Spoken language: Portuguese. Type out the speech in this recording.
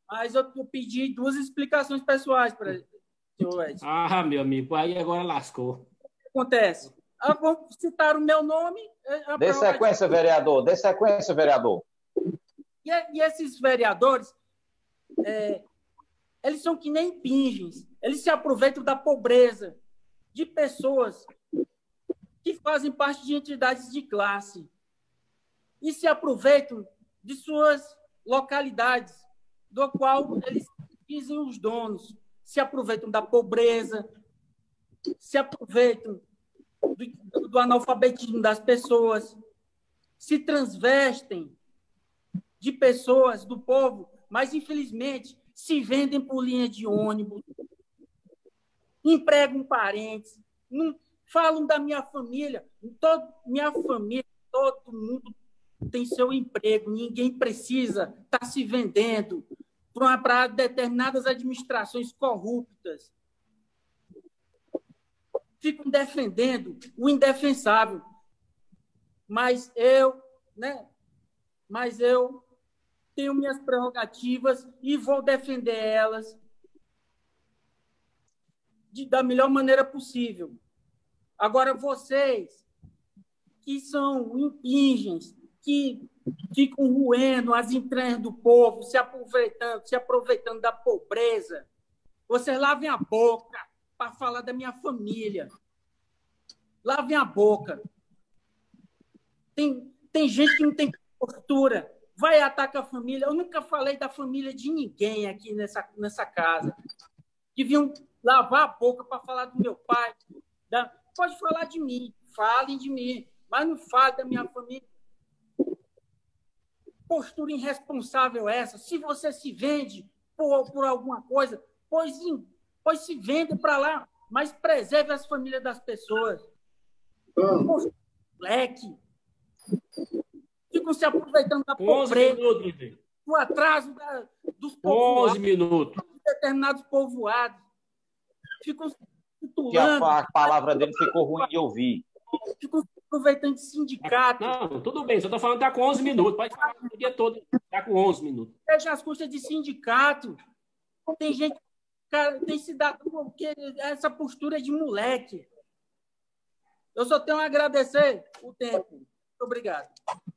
Mas eu pedi duas explicações pessoais para o senhor Edson. Ah, meu amigo, aí agora lascou. O que acontece? Vamos citar o meu nome. Dê sequência, vereador. Dê sequência, vereador. E esses vereadores, eles são que nem pingens. Eles se aproveitam da pobreza de pessoas que fazem parte de entidades de classe e se aproveitam de suas localidades, do qual eles dizem os donos. Se aproveitam da pobreza, se aproveitam do analfabetismo das pessoas, se transvestem de pessoas, do povo, mas, infelizmente, se vendem por linha de ônibus, empregam parentes, não falam da minha família. Minha família, todo mundo tem seu emprego, ninguém precisa estar se vendendo para determinadas administrações corruptas. Ficam defendendo o indefensável. Mas eu tenho minhas prerrogativas e vou defender elas da melhor maneira possível. Agora, vocês que são impingens, que ficam roendo as entranhas do povo, se aproveitando da pobreza, vocês lavem a boca para falar da minha família. Lavem a boca. Tem gente que não tem postura, vai atacar a família. Eu nunca falei da família de ninguém aqui nessa casa. Deviam lavar a boca para falar do meu pai. Pode falar de mim, falem de mim, mas não falem da minha família. Postura irresponsável essa. Se você se vende por alguma coisa, pois se vende para lá, mas preserve as famílias das pessoas. Moleque. Ficam se aproveitando da pobreza, do atraso dos povoados, 11 minutos. determinados povoados. Ficam se Que a palavra dele ficou ruim de ouvir. Ficam se aproveitando de sindicato. Não, tudo bem, só estou falando que está com 11 minutos. Pode falar o dia todo, está com 11 minutos. Fecha as custas de sindicato. Tem gente, cara, tem cidadão que essa postura é de moleque. Eu só tenho a agradecer o tempo. Muito obrigado.